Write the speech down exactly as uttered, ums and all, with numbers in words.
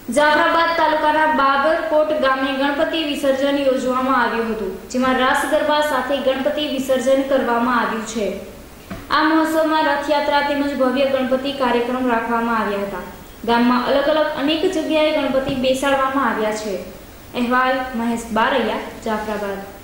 જાફરાબાદ તાલુકાના બાબરકોટ ગામે ગણપતિ વિસર્જન યોજવામાં આવ્યું હતું, જેમાં રાસ ગરબા સાથે ગણપતિ વિસર્જન કરવામાં આવ્યું છે। આ મહોત્સવમાં રથયાત્રા તેમજ ભવ્ય ગણપતિ કાર્યક્રમ રાખવામાં આવ્યા હતા। ગામમાં અલગ અલગ અનેક જગ્યાએ ગણપતિ બેસાડવામાં આવ્યા છે। અહેવાલ મહેશ બારૈયા, જાફરાબાદ।